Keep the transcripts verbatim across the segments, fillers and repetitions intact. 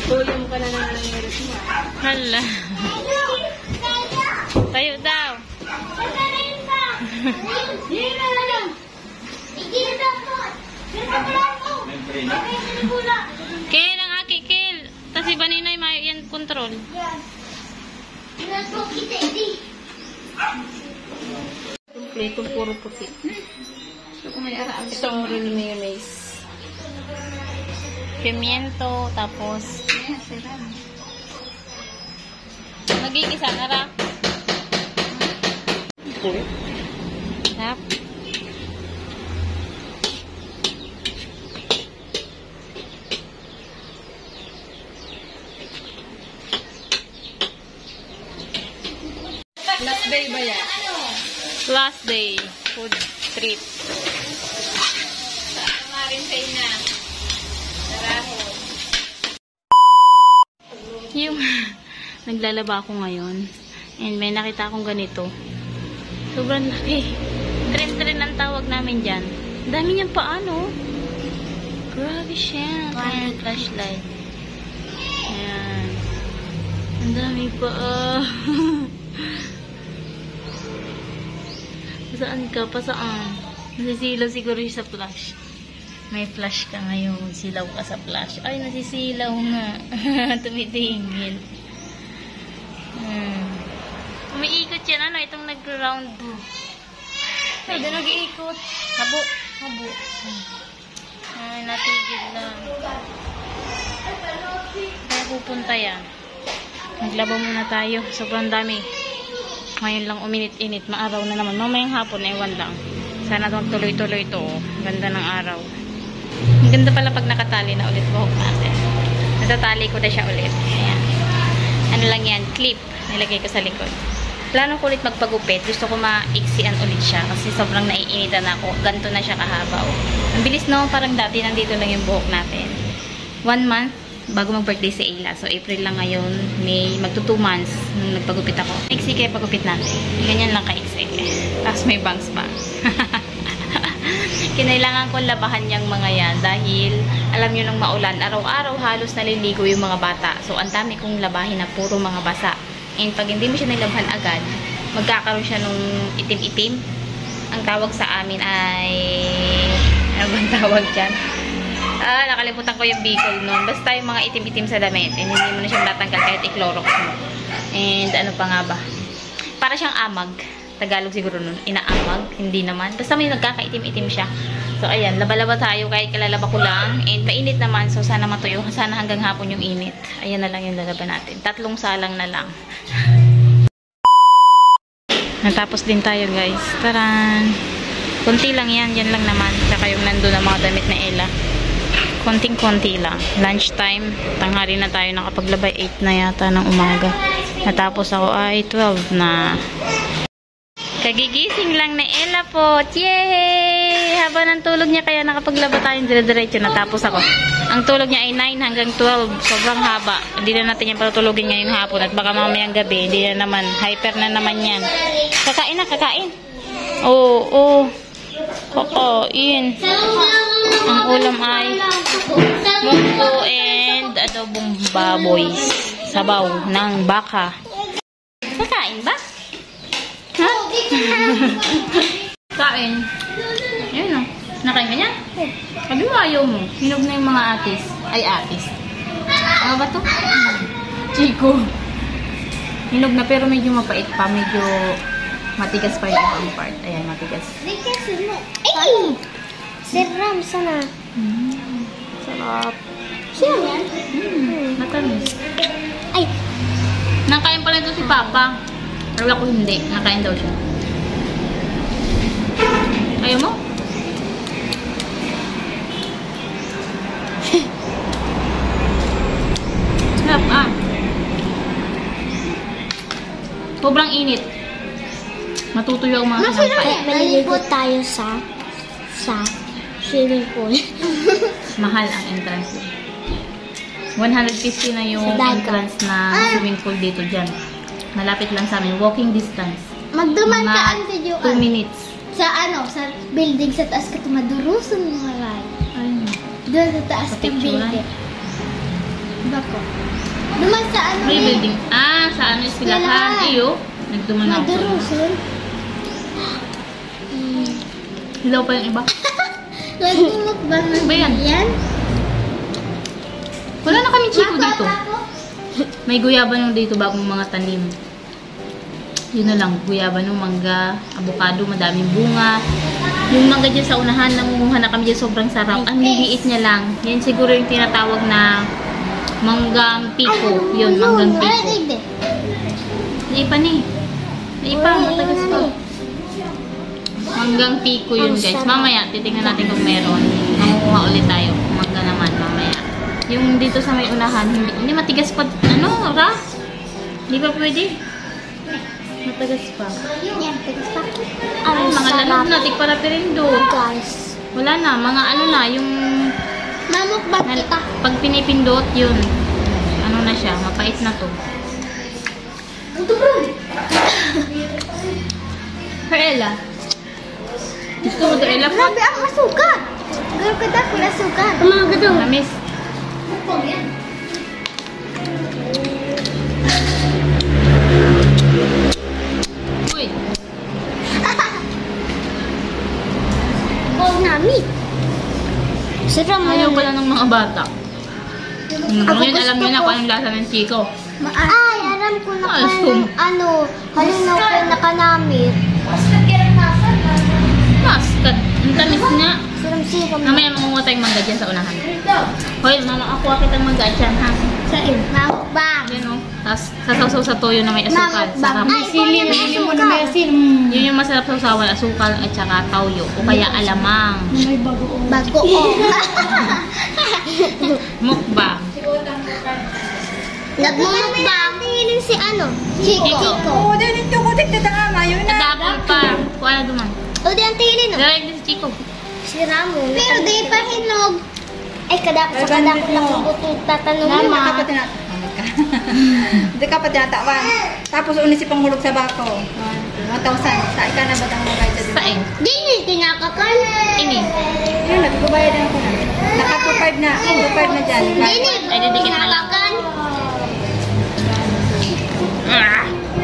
Tuyong ka na naman ang meron mo. Hala. Tayo daw. Kaya lang aki, Kil. Tapos iba ninay, may yan control. Kompleto, puro puti. Ito ang rin mayonnaise. Pimiento, tapos magigisa na ra. Tap. Last day ba yan? Last day. Food treat. Yung naglalaba ako ngayon and may nakita akong ganito. Sobrang laki. Tren-tren ang tawag namin dyan. Ang dami niyang paano. Grabe siya. Ayan, flashlight. Ayan. Ang dami pa. Pasaan ka? Pasaan? Nasisilaw siguro sa flash. May flash ka ngayon. Silaw ka sa flash. Ay, nasisilaw nga. Tumitingin. Hmm. Umiikot yan. Ano? Itong nag-round. Ay, doon nag-iikot. Habo. Habo. Ay, natigil lang. Kaya pupunta yan. Naglaba muna tayo. Sobrang dami. Ngayon lang uminit-init. Maaraw na naman. Mamayang hapon, ewan lang. Sana magtuloy-tuloy ito. Oh. Ganda ng araw. Ang ganda pala pag nakatali na ulit buhok natin. Natatali ko na siya ulit. Ayan. Ano lang yan? Clip. Nilagay ko sa likod. Plano ko ulit magpagupit. Gusto ko maiksian ulit siya. Kasi sobrang naiinitan ako. Ganto na siya kahaba. Oh. Ang bilis no. Parang dati nandito lang yung buhok natin. One month bago mag-birthday si Ayla. So, April lang ngayon. May magto two months nung nagpagupit ako. Iksi kaya pagupit natin. Ganyan lang ka-iksi. Tapos may bangs pa. Kinailangan ko labahan yung mga yan dahil alam nyo nung maulan, araw-araw halos naliligo yung mga bata. So, ang dami kong labahin na puro mga basa. And pag hindi mo siya nilabahan agad, magkakaroon siya nung itim-itim. Ang tawag sa amin ay... ano bang tawag dyan? Ah, nakalimutan ko yung Bicol nun. Basta yung mga itim-itim sa damit. And hindi mo na siya matanggal kahit i-clorox mo. And ano pa nga ba? Para siyang amag. Tagalog siguro nun. Inaamag. Hindi naman. Basta may nagkakaitim-itim siya. So, ayan. Laba-laba tayo kahit kalalaba ko lang. And mainit naman. So, sana matuyo. Sana hanggang hapon yung init. Ayan na lang yung lalaba natin. Tatlong salang na lang. Natapos din tayo, guys. Taran! Kunti lang yan. Yan lang naman. Tsaka yung nandun ang mga damit na Ella. Konting-konti lang. Lunch time. Tanghali na tayo nakapaglabay. eight na yata ng umaga. Natapos ako ay twelve na. Kagigising lang na Ella po. Yay! Haba ng tulog niya kaya nakapaglaba tayo dire-diretso. Natapos ako. Ang tulog niya ay nine hanggang twelve. Sobrang haba. Hindi na natin yan patutulogin ngayong hapon. At baka mamayang gabi. Hindi na naman. Hyper na naman yan. Kakain na, kakain. Oo, oo. Kakain. Ang ulam ay munggo and adobong baboy. Sabaw ng baka. Kakain ba? Ha? Kain. Ayun o. Nakain ka niya? Sabi mo ayaw mo. Hinog na yung mga atis. Ay, atis. Ano ba to? Chico. Hinog na pero medyo mapait pa. Medyo matigas pa yung ibang part. Ayan, matigas. Ay! Siram, sana. Mm, sarap. Siram yan? Mm, matamis. Ay! Nakain pala ito si Papa. Pero ako hindi. Nakain daw siya. Ayaw mo? Sarap ah. Sobrang init. Matutuyo ang mga sampay. Maliligo tayo sa sa swimming pool. Mahal ang entrance. one hundred fifty na yung entrance na swimming pool dito dyan. Malapit lang sa amin. Walking distance. Magduman ka ang video. two minutes. Sa ano, sa building sa taas ka tumadurusan mga ray. Ayun. Doon sa taas Sa ng picture, building. Bako. Duman sa ano May eh. building. Ah, sa ano silahan. Silahan. Iyo. Nagduman ako. Madarusun. Hilaw pa yung iba. Nagmumukbang ng Ba yan? yan? Wala na kami chiko Bako, dito. bako. May guyaban yung dito bagong mga tanim. Yun na lang. Guyaban yung mangga, avocado, madaming bunga. Yung mangga dyan sa unahan, nangunguha na kami dyan, sobrang sarap. Ang liliit niya lang. Yan siguro yung tinatawag na manggang piko. Yun, manggang Ay, piko. hindi. Naipa ni. Naipa, Uy, matagas yun pa. na Manggang piko yun, Ang guys. sarap. Mamaya, titingnan natin kung meron. Mangunguha ulit tayo. Mangga naman, mamaya. Yung dito sa may unahan, hindi, hindi matigas pa. Ano, ra? Hindi pa pwede. Matagas pa. Yan, tigas pa. Ay, Ang mga sarap. lalog na, tikpara perindo. Guys. Wala na, mga ano na, yung Mamukbang na, kita. pag pinipindot, yun. Ano na siya, mapait na to. Perela. Gusto mo doon, Ella? Grabe ang asuka. Grabe ka dako na asuka. Mga gadong. Namis. Uy, Oh, nami. Sarap mo. ayaw pala ng mga bata. Hmm, Ako ngayon gusto alam niyo na ko. kung anong lasa ng chiko. Ay, alam ko na Ay, kan, sum. ano, halinaw ko na kanamit. Maskat. Ang tamis nga. Siram-siram. Mamaya mangunguha tayong mangga dyan sa unahan. Hoy, mama, ako kitang mangga dyan, ha? Sain. Mamukbang. Yan o. Tapos sasaw-saw sa toyo na may asukal. Sarap. Ay, sili na Sili mo na may asin. Yun yung masarap sausawan, asukal at saka toyo. O kaya alamang. May bagoong. Bago oh. Mukbang. Nagmumukbang. Tingin si ano? Chico. Chico. Oo, dahil ito ko tignan na nga. Yun na. Nadapol pa. Kuha na duman. O di ang tingin no? Direct din si Chico. Si Ramo. Pero di pa hinog. Ay, kadako sa Ay, kadako bandit na mo. kung buto tatanong Hindi mo. ka pa tinat... Hindi ka pa tinatawan. Tapos ulit si panghulog sa bako. one thousand. Sa ika na ba ang mga dyan? Saing. Di niya kinakakan. Ini. Yun, nagbabayadan ko na. Naka two five na. two five na dyan. Di niya Ay, didikit na lang. kinakakan. Ah.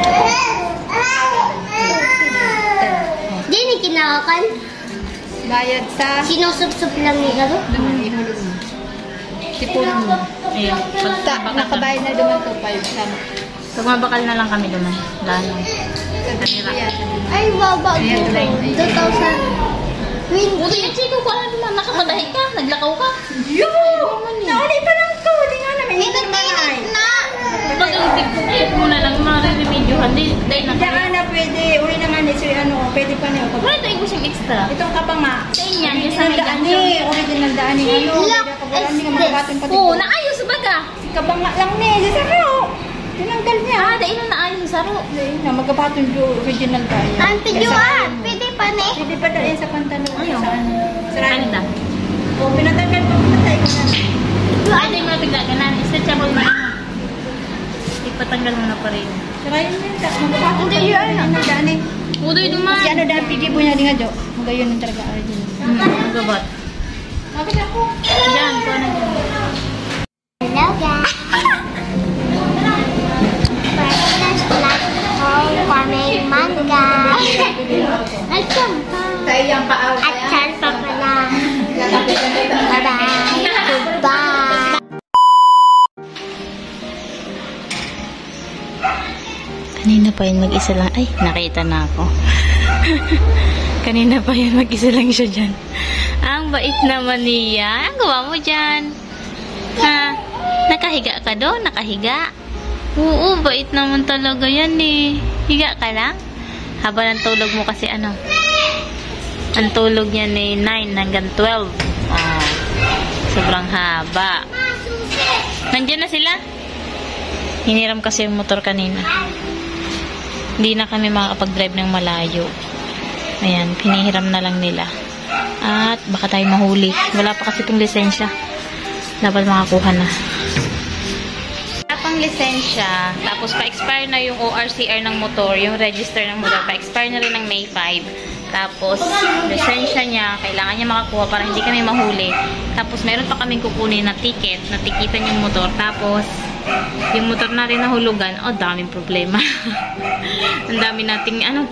Di niya kinakakan. Bayad sa... Sinusup-sup lang ni Garo. Naman, ihulog mo. Sipunan mo. Ayun. Pag Ta, bakal nakabayad na duman two five. Sama. Pag mabakal na lang kami duman. Lalo. Ay, baba. Ayan, tuloy. two thousand twenty. Buti yung Chico, kuha na duman. Nakapadahi ka. Naglakaw ka. Yun! Nauli pa lang to. Di nga naman. Hindi naman ay. Na. Pag ang tigpupit mo na lang, mga re-remedyohan. Dahil na Diyan na pwede. Uli na nga ni si ano. Pwede pa niyo. Wala ito ibus yung extra. Itong kapang nga. Sa inyan, yung sa Original daan medyo. ni. Original daan ni. Ano? Look, Wala niya magabatong pati. Oo, naayos sa baga. Kabang nga lang ni. Sa saro. Tinanggal niya. Ah, dahil na naayos sa saro. Ayun na. Magabatong yung original daan. Ante Juan, pwede pa ni. Pwede pa daan sa pantalon. Ano? Sa ano? Sa rani. Kanita. O, pinatanggal mo. Pinatay ko na. Ano yung mga bigla-ganan? Stretchable na. Ipatanggal mo na pa rin. Sarayin niya. Magabatong Hindi, yun. original daan ni. Udoy duman. Si ano daan pigi po niya di nga jo. Magayon yung talaga original. Hmm, magabat. Bakit ako? Yan, kuha na dyan. Hello guys. First class home farming manga. Ay, siyempre. Tayo yung paaw. At saan pa pala. Bye-bye. Goodbye. Kanina pa yun mag-isa lang. Ay, nakita na ako. Kanina pa yun mag-isa lang siya dyan. Ang bait naman niya. Ang gawa mo dyan. Ha? Nakahiga ka doon? Nakahiga? Oo, bait naman talaga yan eh. Higa ka lang? Haba ng tulog mo kasi ano? Ang tulog niya ni nine hanggang twelve. Oh, sobrang haba. Nandiyan na sila? Hiniram kasi yung motor kanina. Hindi na kami makakapag-drive ng malayo. Ayan, pinihiram na lang nila. At baka tayo mahuli. Wala pa kasi itong lisensya. Dapat makakuha na. Wala pang lisensya. Tapos pa-expire na yung O R C R ng motor, yung register ng motor. Pa-expire na rin ng May five. Tapos, lisensya niya, kailangan niya makakuha para hindi kami mahuli. Tapos, meron pa kaming kukunin na ticket, na tikitan yung motor. Tapos, yung motor na rin nahulugan, oh, daming problema. Ang dami nating, ano?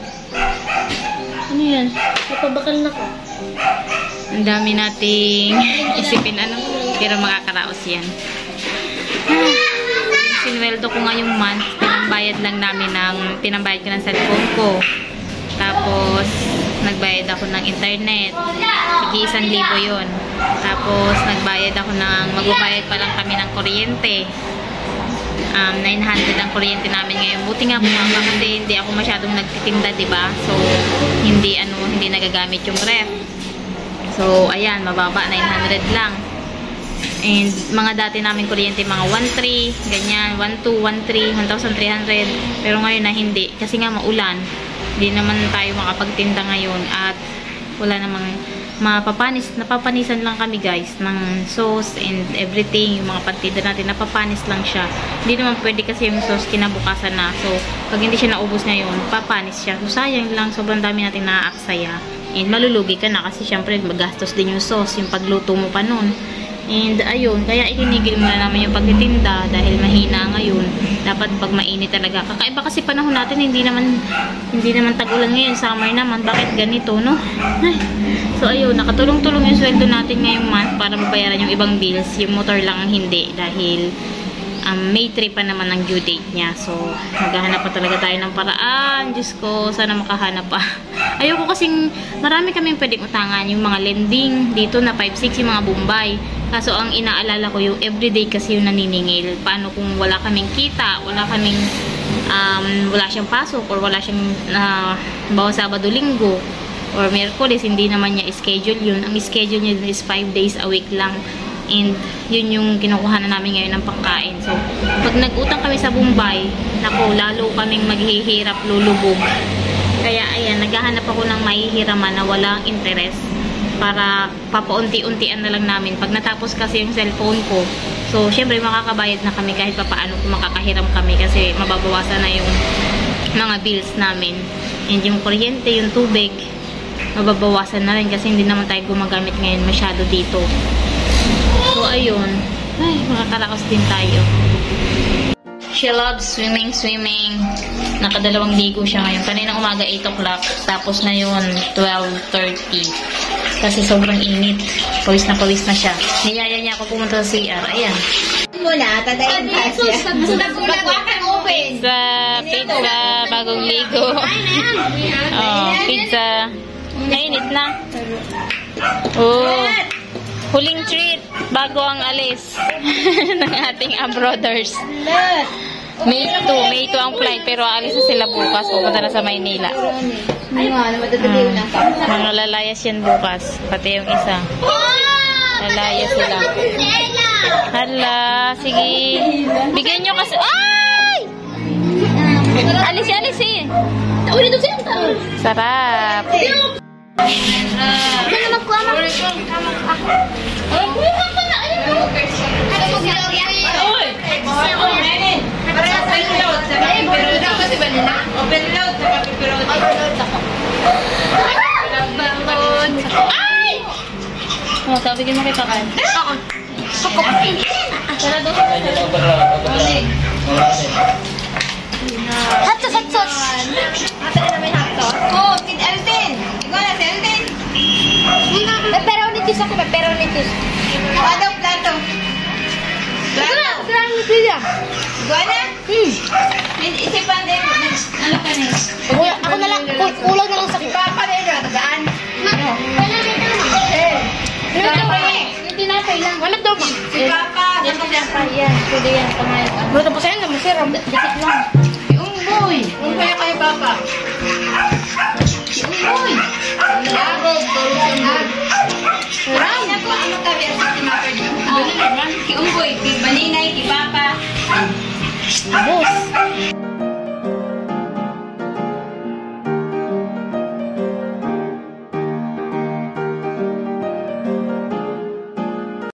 Ano yan? Napabakal na ko. Ang dami nating isipin, ano? Pero makakaraos yan. Yung sinweldo ko ngayong month, pinambayad lang namin ng, pinambayad ko ng cellphone ko. Tapos, nagbayad ako ng internet. Sige, isang libo yun. Tapos, nagbayad ako ng, magbabayad pa lang kami ng kuryente. Um, nine hundred ang kuryente namin ngayon. Buti nga bumaba kasi hindi ako masyadong nagtitinda, diba? So, hindi, ano, hindi nagagamit yung ref. So, ayan, mababa, nine hundred lang. And, mga dati namin kuryente, mga one three, ganyan, one two, one three, one thousand three hundred. Pero ngayon na hindi, kasi nga maulan. Hindi naman tayo makapagtinda ngayon at wala namang mapapanis, napapanisan lang kami guys ng sauce and everything, yung mga partida natin, napapanis lang siya. Hindi naman pwede kasi yung sauce kinabukasan na. So, pag hindi siya naubos ngayon, papanis siya. So, sayang lang, sobrang dami natin naaaksaya. And malulugi ka na kasi syempre magastos din yung sauce, yung pagluto mo pa nun. And ayun, kaya ikinigil muna namin yung pagtitinda dahil mahina ngayon. Dapat pag mainit talaga. Kakaiba kasi panahon natin, hindi naman hindi naman tag-ulan ngayon, summer naman. Bakit ganito, no? Ay. So ayun, nakatulong-tulong yung sweldo natin ngayong month para mabayaran yung ibang bills. Yung motor lang ang hindi dahil um, May three pa naman ang due date niya. So maghahanap pa talaga tayo ng paraan. Diyos ko, sana makahanap pa. Ayoko kasing marami kaming pwedeng utangan. Yung mga lending dito na five six, yung mga Bombay. Kaso ang inaalala ko yung everyday kasi yung naniningil. Paano kung wala kaming kita, wala kaming um, wala siyang pasok or wala siyang uh, bawa Sabado Linggo or Miyerkules, hindi naman niya schedule yun. Ang schedule niya is five days a week lang. And yun yung kinukuha na namin ngayon ng pangkain. So, pag nag-utang kami sa Bombay, nako, lalo kaming maghihirap, lulubog. Kaya ayan, naghahanap ako ng mahihiraman na walang interest para papaunti-untian na lang namin. Pag natapos kasi yung cellphone ko, so syempre makakabayad na kami kahit papaano kung makakahiram kami kasi mababawasan na yung mga bills namin. And yung kuryente, yung tubig, mababawasan na rin kasi hindi naman tayo gumagamit ngayon masyado dito. So ayun, ay, makakaraos din tayo. She loves swimming, swimming. Nakadalawang ligo siya ngayon. Kaninang umaga eight o'clock. Tapos ngayon twelve thirty. Kasi sobrang init. Pawis na pawis na siya. Niyaya niya ako pumunta sa C R. Ayan. Muna, tadayin pa siya. Pizza, pizza, bagong ligo. Oh, pizza. Mainit na. Oh. Huling treat bago ang alis ng ating abroaders. May two, May two ang flight pero alis na sila bukas. Pupunta na sa Maynila. Ano, madadaliw na ka. Mga lalayas yan bukas. Pati yung isa. Lalayas sila. Hala, sige. Bigyan nyo kasi. Ay! Alis, alis eh. Sarap. Ano magkuha mo? Oh, sabi mo kita kan? Ako. Ako. Sarado. Hot sauce, hot sauce. Ate na may hot sauce. Oh, kid Elton. Ikaw na si Elton. Pepperoni cheese ako, pepperoni cheese. O, ano, plato? Plato? Pepperoni cheese yan. Ikaw na? Hmm. Isipan din. Ano ka na? Ako na lang, kulang na lang sa kipa. Papa na yun, tagaan. Ano? Ano ito ba eh? Yung tinapay lang. Wala daw ba? Si Papa. Yan kasi ang yan. Pwede yan. Pangayat. Wala tapos yan, masirap. Dikit lang. Umboy. Umboy kay Papa. Umboy. Lagog. Tulungan. Ram. Ako, ano tabi ang sa tinapay niyo? Ano naman? Ki Umboy. Ki Baninay. Ki Papa. Boss.